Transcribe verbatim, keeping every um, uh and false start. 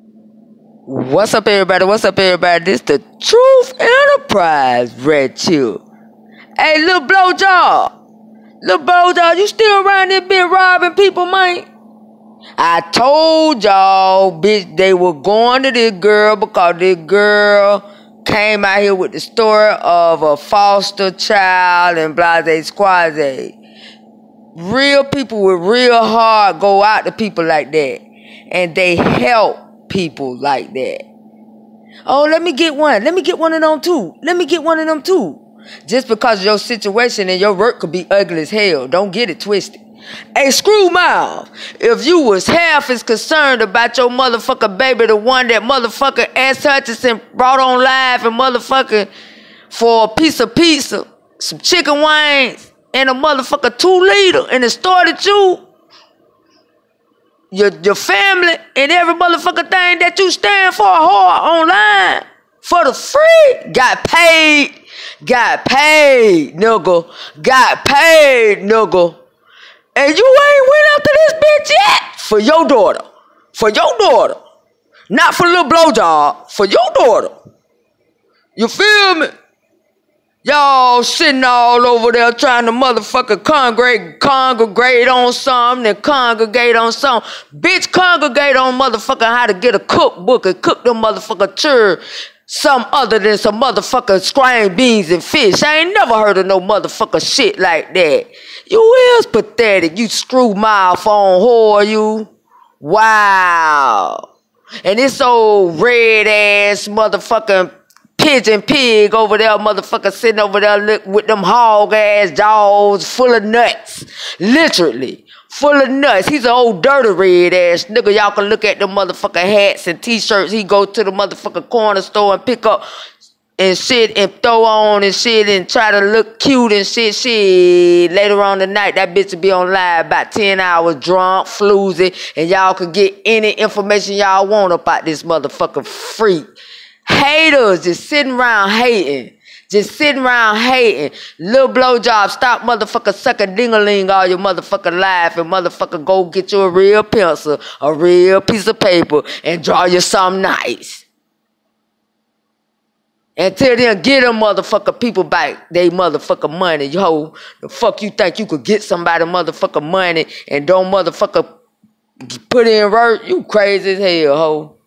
What's up, everybody? What's up, everybody? This the Truth Enterprise, Red Chill. Hey, little blowjob. Little blowjob, you still around this bitch robbing people, man? I told y'all, bitch, they were going to this girl because this girl came out here with the story of a foster child and blase squaze. Real people with real heart go out to people like that. And they help people like that. Oh, let me get one. Let me get one of them too. Let me get one of them too. Just because your situation and your work could be ugly as hell. Don't get it twisted. Hey, screw mouth. If you was half as concerned about your motherfucker baby, the one that motherfucker S. Hutchinson brought on live and motherfucker for a piece of pizza, some chicken wings, and a motherfucker two liter, and it started you, Your, your family, and every motherfucker thing that you stand for hard online for the free, got paid, got paid, nigga, got paid, nigga. And you ain't went after this bitch yet for your daughter, for your daughter, not for little blowjob, for your daughter. You feel me? Y'all sitting all over there trying to motherfucker congregate, congregate on something and congregate on something. Bitch, congregate on motherfucker how to get a cookbook and cook them motherfucker chur some other than some motherfucker screen beans and fish. I ain't never heard of no motherfucker shit like that. You is pathetic, you screw mouth on whore, you. Wow. And this old red ass motherfucking pigeon pig over there, motherfucker sitting over there with them hog ass jaws full of nuts. Literally. Full of nuts. He's an old dirty red ass nigga. Y'all can look at them motherfucker hats and t-shirts. He go to the motherfucker corner store and pick up and shit and throw on and shit and try to look cute and shit. Shit. Later on tonight, that bitch will be on live about ten hours drunk, floozy, and y'all can get any information y'all want about this motherfucker freak. Haters just sitting around hating. Just sitting around hating. Little blowjob, stop motherfucker sucking ding-a-ling all your motherfucker life and motherfucker go get you a real pencil, a real piece of paper, and draw you something nice. Until then, get them motherfucker people back they motherfucker money. Yo, the fuck you think you could get somebody motherfucker money and don't motherfucker put in work? You crazy as hell, ho.